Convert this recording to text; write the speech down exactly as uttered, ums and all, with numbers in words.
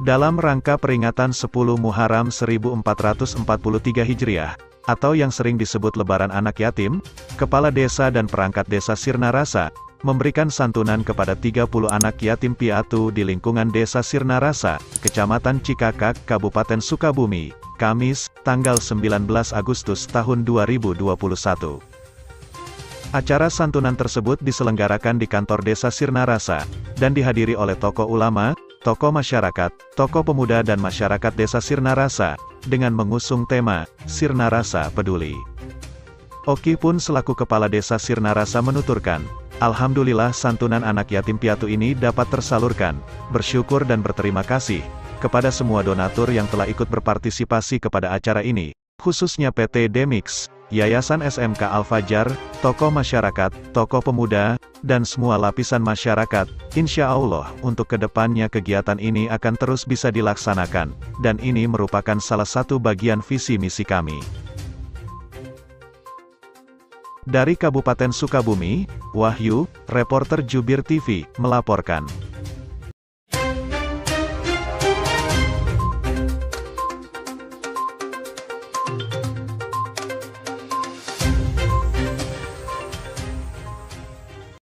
Dalam rangka peringatan sepuluh Muharram seribu empat ratus empat puluh tiga Hijriah, atau yang sering disebut Lebaran Anak Yatim, Kepala Desa dan Perangkat Desa Sirnarasa, memberikan santunan kepada tiga puluh anak yatim piatu di lingkungan Desa Sirnarasa, Kecamatan Cikakak, Kabupaten Sukabumi, Kamis, tanggal sembilan belas Agustus tahun dua ribu dua puluh satu. Acara santunan tersebut diselenggarakan di kantor Desa Sirnarasa, dan dihadiri oleh tokoh ulama, tokoh masyarakat, tokoh pemuda dan masyarakat Desa Sirnarasa, dengan mengusung tema, Sirnarasa Peduli. Oki pun selaku Kepala Desa Sirnarasa menuturkan, Alhamdulillah santunan anak yatim piatu ini dapat tersalurkan, bersyukur dan berterima kasih, kepada semua donatur yang telah ikut berpartisipasi kepada acara ini, khususnya P T Demix, Yayasan S M K Al-Fajar, tokoh masyarakat, tokoh pemuda, dan semua lapisan masyarakat. Insya Allah, untuk kedepannya kegiatan ini akan terus bisa dilaksanakan, dan ini merupakan salah satu bagian visi misi kami. Dari Kabupaten Sukabumi, Wahyu, reporter Jubir T V, melaporkan.